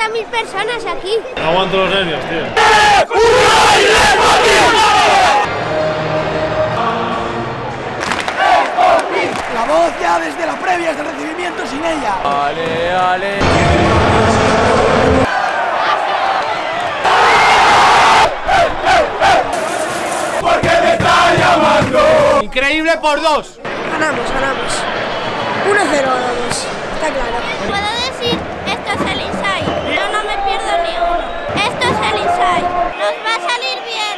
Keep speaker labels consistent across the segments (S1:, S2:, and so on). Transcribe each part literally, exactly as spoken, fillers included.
S1: cincuenta mil personas aquí.
S2: No aguanto los nervios, tío.
S3: La voz ya desde la previa, desde el recibimiento sin ella.
S4: Ale, ale.
S5: Porque me está llamando.
S4: Increíble por dos.
S1: Ganamos, ganamos. uno cero ganamos, está claro. ¿Puedo decir esto es el Inside? Yo no me pierdo ni uno. Esto es el Inside. Nos va a salir bien.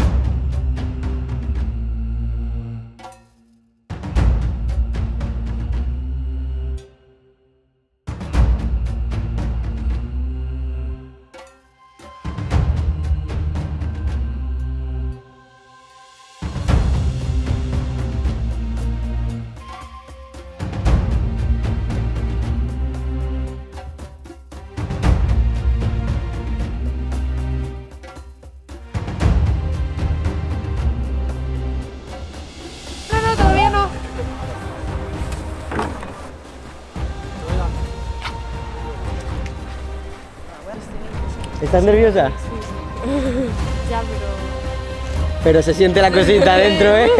S6: ¿Estás nerviosa?
S7: Sí. Ya, pero...
S6: Pero se siente la cosita adentro, ¿eh?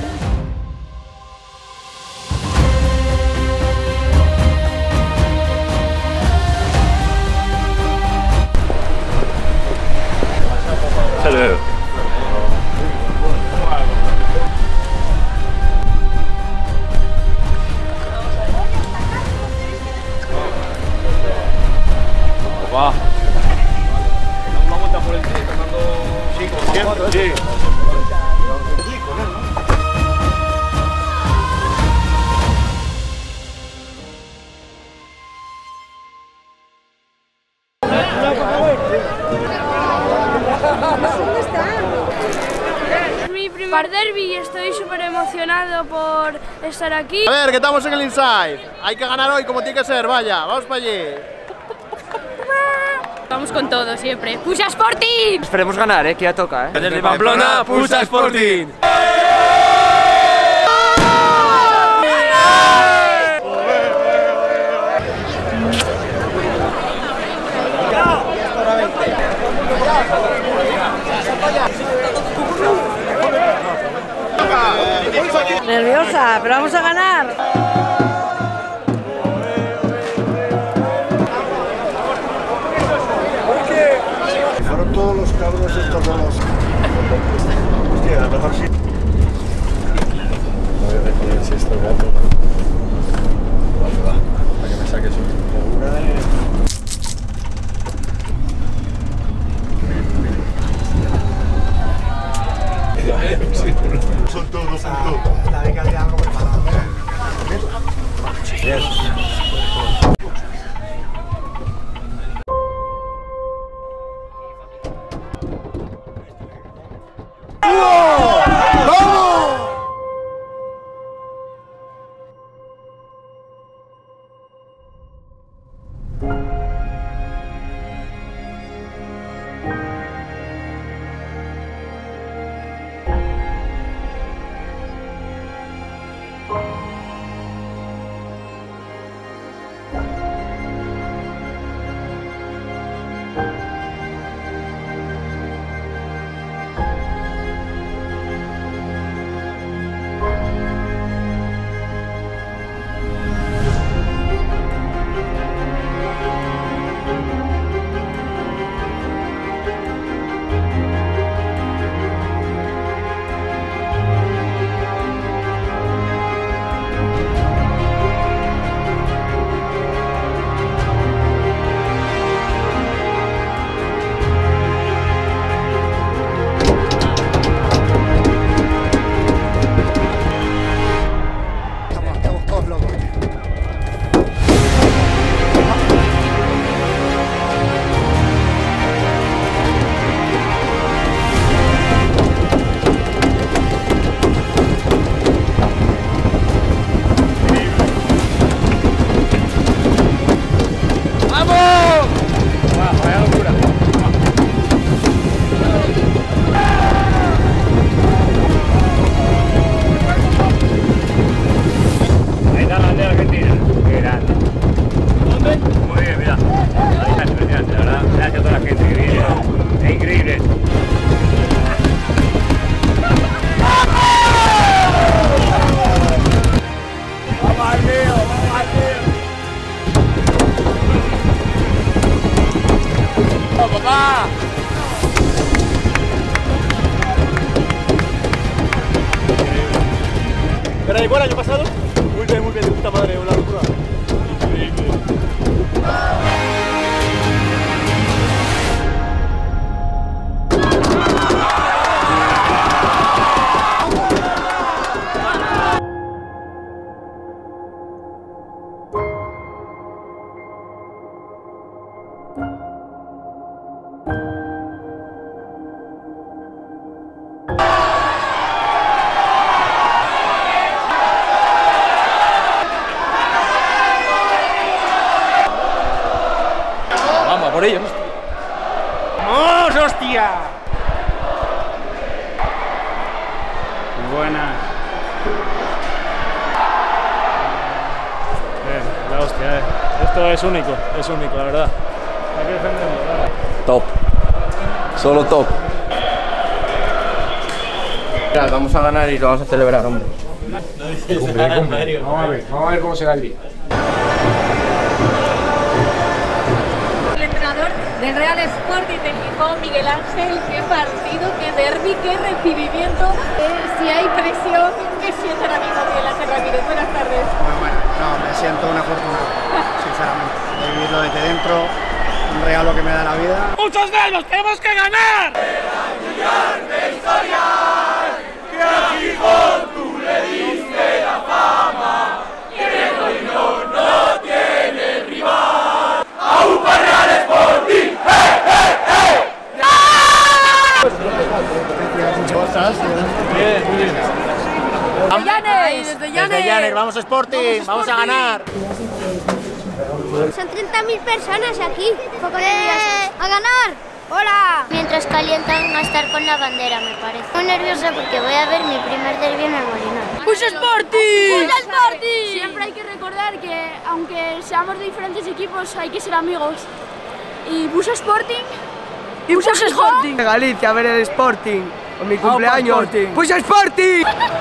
S2: Saludos.
S4: Va. Una vuelta por el tren, tomando... Sí, como siempre, sí.
S1: ¿Dónde está? Es mi primer derbi y estoy súper emocionado por estar aquí.
S8: A ver, que estamos en el Inside. Hay que ganar hoy como tiene que ser, vaya, vamos para allí.
S7: Vamos con todo siempre. ¡Pusa Sporting!
S4: Esperemos ganar, eh, que ya toca, eh.
S5: Desde Pamplona, Pusa Sporting.
S7: Nerviosa, pero vamos a ganar.
S9: Fueron todos los cabros estos de los... Hostia, a lo mejor sí. Voy a decir si esto gato. Vale, va. Para que me saques un... Son todos los puntos.
S3: La de que había algo preparado.
S8: igual el año pasado? Muy bien, muy bien, de puta madre, una locura. Increíble.
S4: Por ellos.
S5: ¡Vamos, hostia! Buenas.
S2: Eh, la hostia, eh. Esto es único, es único, la verdad. Hay que defenderlo, ¿verdad?
S4: Top. Solo top. Mira, vamos a ganar y lo vamos a celebrar, hombre.
S5: Cumple, cumple. Vamos a ver, vamos a ver cómo se da el día.
S7: Del Real Sporting de Gijón, Miguel Ángel, qué partido, qué derbi, qué recibimiento. Eh, si hay presión, ¿qué siente ahora mismo Miguel Ángel Ramírez? Buenas tardes.
S3: Bueno, bueno, no, me siento un afortunado, sinceramente. De vivirlo desde dentro, un regalo que me da la vida.
S5: ¡Muchos nervios! ¡Tenemos que ganar! ¡De historia! ¡Que a Gijón tú le diste la fama! ¡Que el Reino no tiene rival! ¡Aupa Real Sporting!
S8: Bien, muy bien.
S7: Desde Llanes, desde Llanes.
S8: Desde Llanes, vamos Sporting, vamos a ganar.
S1: Son treinta mil personas aquí. Un poco nerviosos. ¡A ganar! ¡Hola! Mientras calientan a estar con la bandera, me parece. Muy nerviosa porque voy a ver mi primer derbi en el Molinón.
S7: ¡Puxa Sporting!
S1: ¡Puxa Sporting!
S7: Siempre hay que recordar que, aunque seamos de diferentes equipos, hay que ser amigos. Y Puxa Sporting.
S6: Y Puxa Sporting. Galicia, a ver el Sporting. Con mi cumpleaños. ¡Puxa Sporting!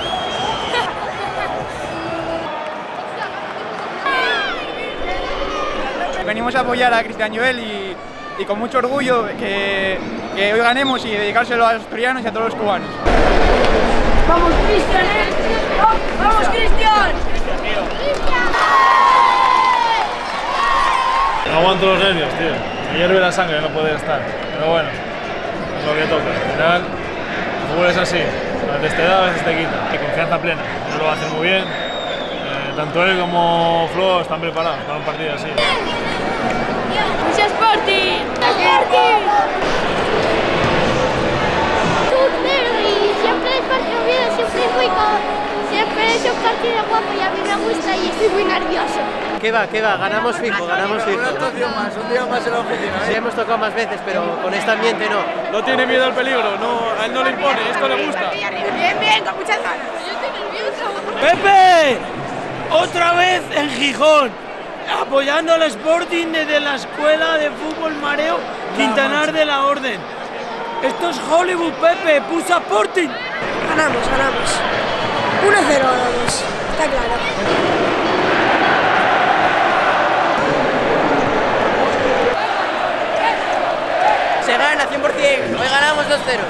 S10: Venimos a apoyar a Cristian Joel y, y con mucho orgullo que, que hoy ganemos y dedicárselo a los asturianos y a todos los cubanos.
S7: ¡Vamos, Cristian! ¿eh? ¡Vamos, Cristian!
S2: No aguanto los nervios, tío. Me hierve la sangre no poder estar. Pero bueno, es lo que toca. Al final, el fútbol es así. A veces te da, a veces te quita. Y confianza plena. Ellos lo hacen muy bien. Eh, tanto él como Flo están preparados para un partido así.
S7: ¡Puxa Sporting! ¡Sporting!
S1: Y siempre es partido bien, siempre es muy siempre es un partido guapo y a mí me gusta y estoy muy nervioso.
S8: ¿Qué va? ¿Qué va? Ganamos fijo, ganamos fijo.
S3: Una actuación más, un día más en la oficina, ¿eh?
S8: Sí, hemos tocado más veces, pero con este ambiente no.
S2: No tiene miedo al peligro, no, a él no le impone, esto le gusta.
S7: Bien, bien, con muchas ganas. Yo estoy nervioso.
S5: ¡Pepe! Otra vez en Gijón, apoyando al Sporting desde la Escuela de Fútbol Mareo Quintanar de la Orden. Esto es Hollywood, Pepe, Puxa Sporting.
S7: Ganamos, ganamos. uno cero ganamos, está claro.
S6: Se gana cien por cien. Hoy ganamos dos cero.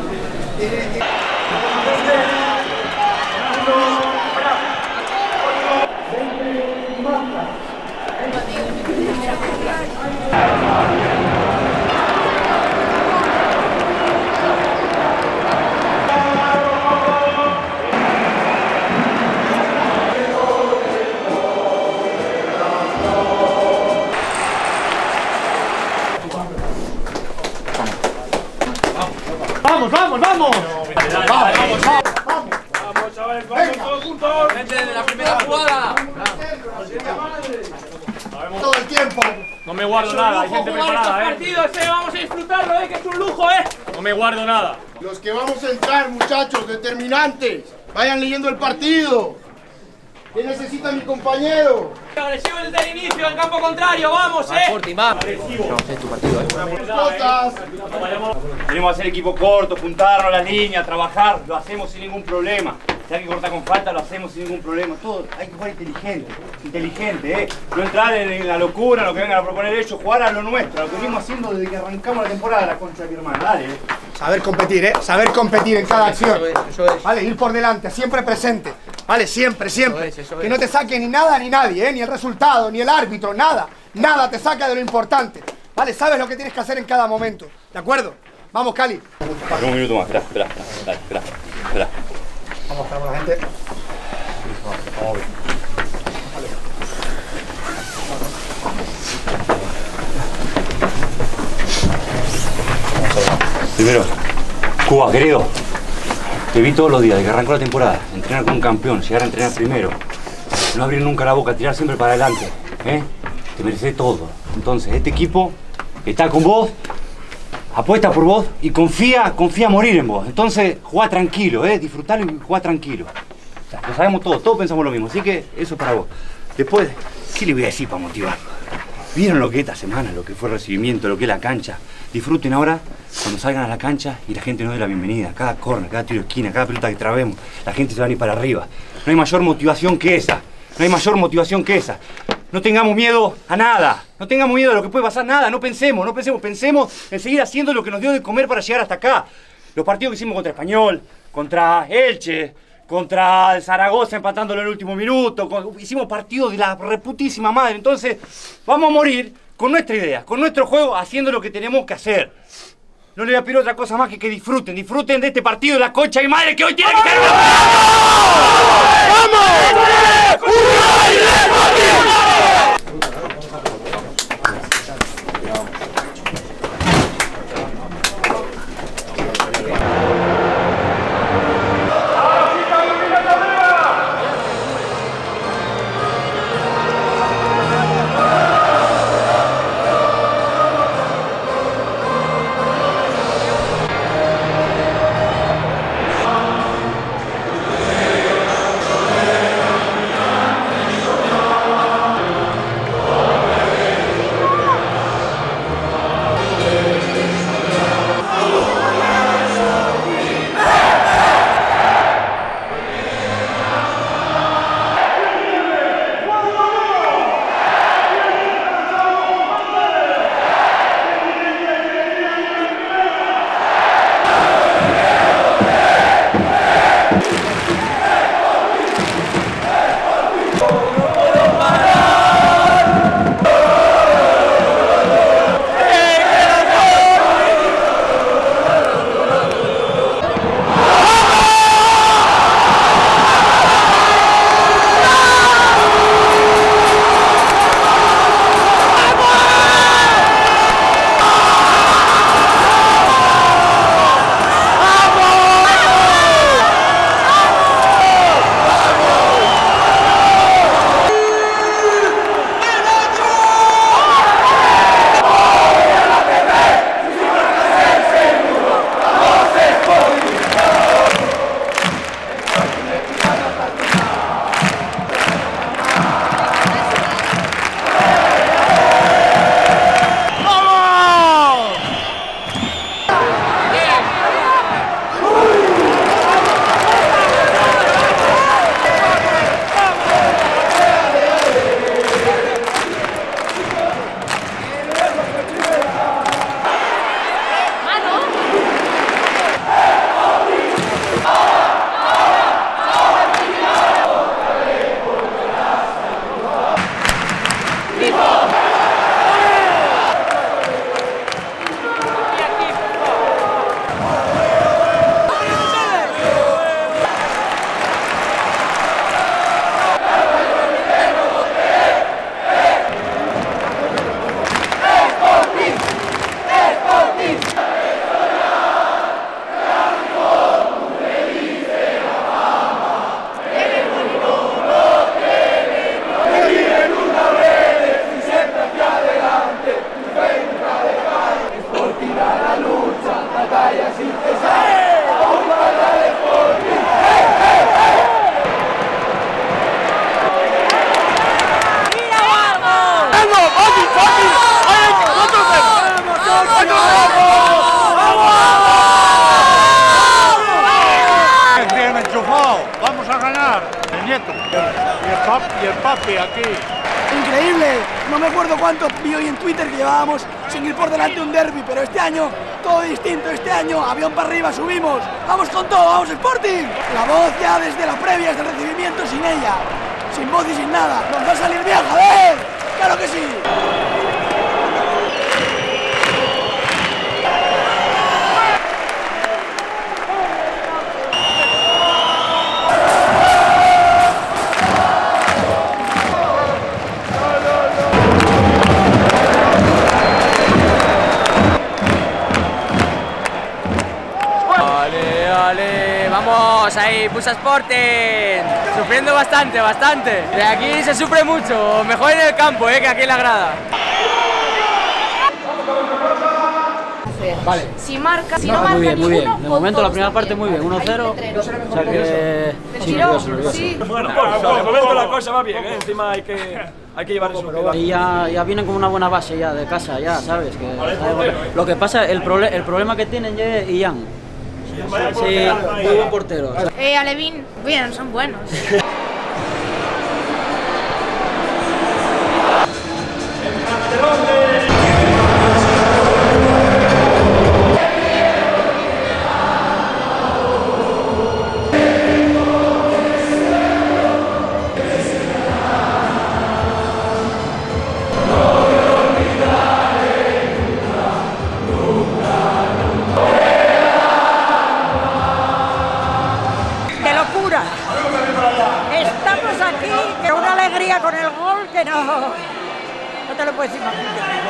S5: ¡Vamos, vamos, vamos!
S2: ¡Vamos, vamos, vamos! ¡Vamos, chavales, vamos todos juntos!
S4: ¡Vente de la primera jugada!
S3: Todo el tiempo.
S2: No me guardo nada, hay gente preparada, eh.
S5: Partidos, eh, vamos a disfrutarlo, eh, que es un lujo, eh.
S2: No me guardo nada.
S3: Los que vamos a entrar, muchachos, determinantes, vayan leyendo el partido. ¿Qué necesita mi compañero?
S5: Agresivo desde el inicio, en campo contrario, vamos, eh.
S4: Sporting, va. No, es tu partido, eh.
S3: Cosas.
S11: Tenemos que hacer equipo corto, juntarnos las líneas, trabajar, lo hacemos sin ningún problema. Si hay que cortar con falta, lo hacemos sin ningún problema. Todo, hay que jugar inteligente, inteligente, ¿eh? No entrar en la locura, lo que vengan a proponer ellos, jugar a lo nuestro, a lo que venimos haciendo desde que arrancamos la temporada, la concha de mi hermana. Dale, ¿eh?
S3: Saber competir, ¿eh? Saber competir en cada acción.
S4: Eso es, eso es.
S3: Vale, ir por delante, siempre presente. Vale, siempre, siempre.
S10: Eso es, eso
S3: que
S10: es.
S3: no te saque ni nada ni nadie, ¿eh? Ni el resultado, ni el árbitro, nada. Nada te saca de lo importante. Vale, sabes lo que tienes que hacer en cada momento. ¿De acuerdo? Vamos, Cali.
S11: Un minuto más, espera, espera, espera, espera, espera.
S3: Vamos, esperamos la gente.
S11: Vamos bien. Primero, Cuba, querido. Te vi todos los días, desde que arrancó la temporada. Entrenar con un campeón, llegar a entrenar primero. No abrir nunca la boca, tirar siempre para adelante. ¿Eh? Te mereces todo. Entonces, este equipo está con vos, apuesta por vos y confía, confía a morir en vos. Entonces, jugá tranquilo, ¿eh? Disfrutalo y jugá tranquilo. O sea, lo sabemos todos, todos pensamos lo mismo. Así que eso es para vos. Después, ¿qué le voy a decir para motivarlo? ¿Vieron lo que es esta semana, lo que fue el recibimiento, lo que es la cancha? Disfruten ahora cuando salgan a la cancha y la gente nos dé la bienvenida. Cada corner, cada tiro de esquina, cada pelota que trabemos, la gente se va a ir para arriba. No hay mayor motivación que esa. No hay mayor motivación que esa. No tengamos miedo a nada. No tengamos miedo a lo que puede pasar, nada. No pensemos, no pensemos. Pensemos en seguir haciendo lo que nos dio de comer para llegar hasta acá. Los partidos que hicimos contra Español, contra Elche, contra el Zaragoza empatándolo en el último minuto. Con, hicimos partidos de la reputísima madre. Entonces, vamos a morir con nuestra idea, con nuestro juego, haciendo lo que tenemos que hacer. No le voy a pedir otra cosa más que que disfruten. Disfruten de este partido de la concha y madre que hoy tiene que ser. ¡Vamos!
S9: Vamos a ganar, el nieto. Y el papi, y el papi aquí.
S6: Increíble. No me acuerdo cuánto vi hoy en Twitter que llevábamos sin ir por delante un derbi, pero este año todo distinto. Este año avión para arriba, subimos. Vamos con todo, vamos Sporting. La voz ya desde las previas del recibimiento sin ella, sin voz y sin nada. Nos va a salir bien, joder. Claro que sí.
S12: Vamos ahí, Pusa Sporting, sufriendo bastante, bastante. De aquí se sufre mucho, mejor en el campo eh, que aquí en la grada.
S13: Vale.
S7: Si marca, si no,
S13: no
S7: marca
S13: muy bien, muy bien.
S7: ninguno,
S13: De momento la primera parte muy bien, uno cero. O sea que sí, nervioso, nervioso.
S7: Sí.
S10: Bueno, pues, de momento la cosa va bien, ¿eh? Encima hay que, hay que llevar eso.
S13: Y ya, ya vienen con una buena base ya de casa, ya, ¿sabes? Que, ¿sabes? Lo que pasa, el, proble el problema que tienen ya es Ian. Sí, muy buen portero.
S7: Eh, Alevín, bien, son buenos.
S14: Estamos aquí, que una alegría con el gol que no, no te lo puedes imaginar.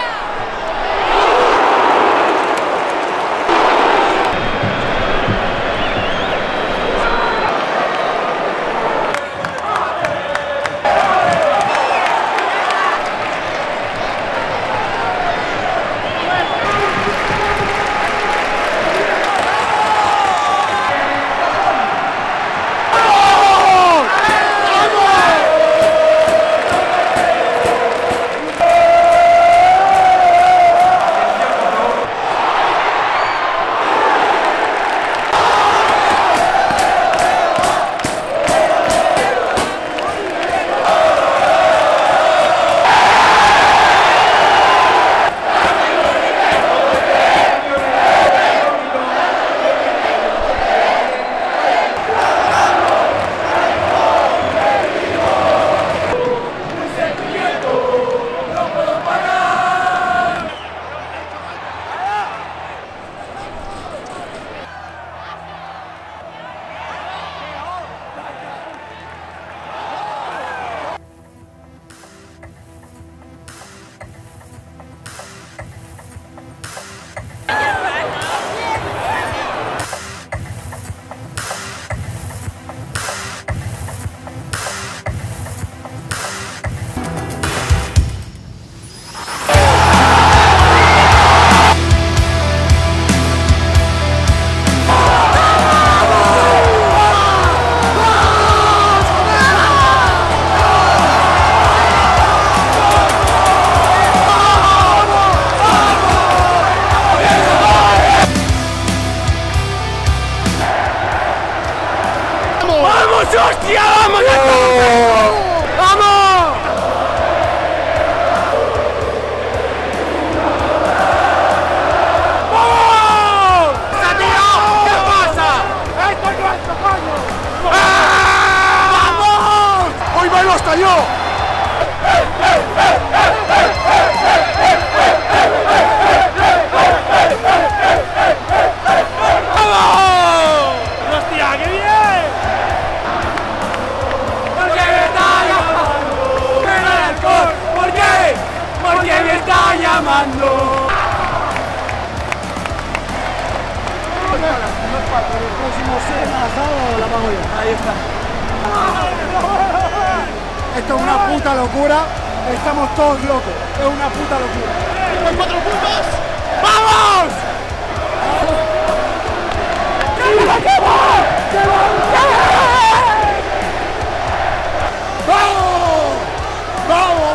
S5: ¡Hostia, vamos! ¡Vamos! ¡Vamos! ¿Qué pasa? ¡Esto es nuestro, coño! ¡Vamos! ¡Hoy bailo hasta yo! ¡Vamos! ¡Hostia, qué bien! ¡Porque me está llamando!
S6: El próximo cena, sábado, la pago yo. Ahí está.
S3: Esto es una puta locura. Estamos todos locos. Es una puta locura.
S5: ¡Hay cuatro puntos! ¡Vamos! ¡Que va, que va! ¡Que va! ¡Vamos! ¡Vamos!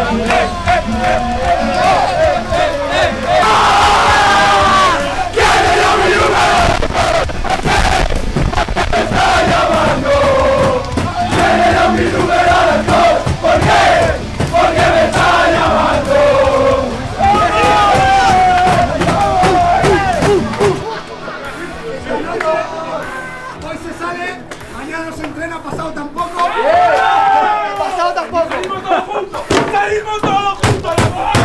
S3: Hoy se sale, mañana no se entrena, pasado tampoco. Pasado tampoco.
S5: ¡Salimos todos juntos! ¡Salimos todos juntos!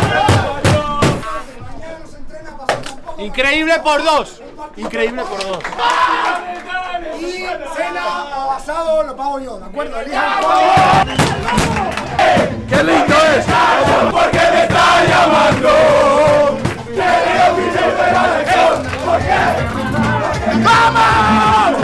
S8: Increíble por dos. Increíble por dos.
S3: Y cena o asado lo pago yo, ¿de acuerdo? Elijan cuál.
S5: ¡Qué lindo es! ¡Porque me está llamando! ¡Querido Miguel de la Legión! ¿Por qué? ¡Vamos!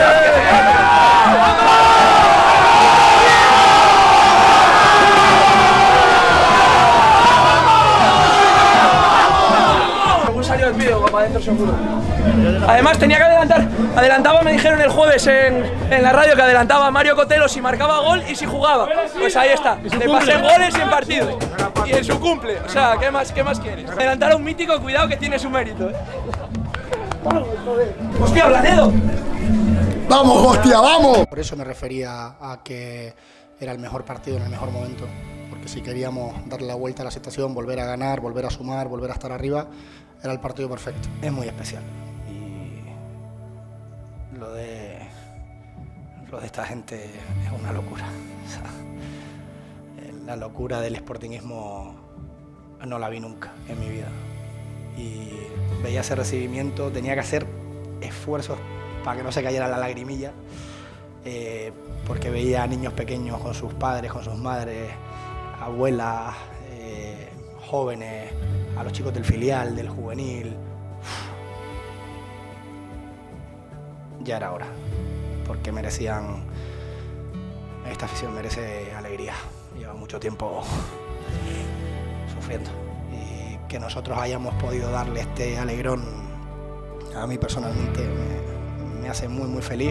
S15: Según salió el vídeo, para adentro seguro. Además tenía que adelantar, adelantaba, me dijeron el jueves en, en la radio que adelantaba a Mario Cotelo si marcaba gol y si jugaba. Pues ahí está, le pasé en goles y en partidos. Y en su cumple, o sea, ¿qué más, qué más quieres? Adelantar a un mítico, cuidado que tiene su mérito, ¿eh? ¡Hostia, Blanedo!
S3: ¡Vamos, hostia, vamos! Por eso me refería a que era el mejor partido en el mejor momento. Porque si queríamos darle la vuelta a la situación, volver a ganar, volver a sumar, volver a estar arriba, era el partido perfecto. Es muy especial. Y lo de, lo de esta gente es una locura. O sea, la locura del sportingismo no la vi nunca en mi vida. Y veía ese recibimiento, tenía que hacer esfuerzos para que no se cayera la lagrimilla, eh, porque veía a niños pequeños con sus padres, con sus madres, abuelas, eh, jóvenes, a los chicos del filial, del juvenil. Uf. Ya era hora, porque merecían, esta afición merece alegría, lleva mucho tiempo sufriendo. Que nosotros hayamos podido darle este alegrón, a mí personalmente me, me hace muy muy feliz.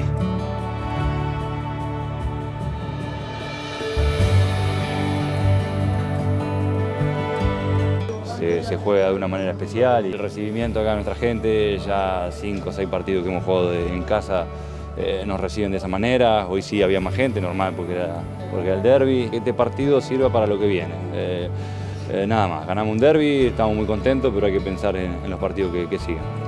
S16: Se, se juega de una manera especial y el recibimiento acá de nuestra gente, ya cinco o seis partidos que hemos jugado de, en casa eh, nos reciben de esa manera. Hoy sí había más gente, normal porque era, porque era el derbi. Este partido sirve para lo que viene. Eh, Eh, nada más, ganamos un derbi, estamos muy contentos, pero hay que pensar en, en los partidos que, que sigan.